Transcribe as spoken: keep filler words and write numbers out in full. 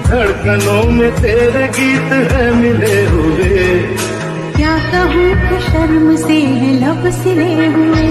धड़कनों में तेरे गीत है मिले हुए। क्या कहूँ कि शर्म से है लब सिले हुए।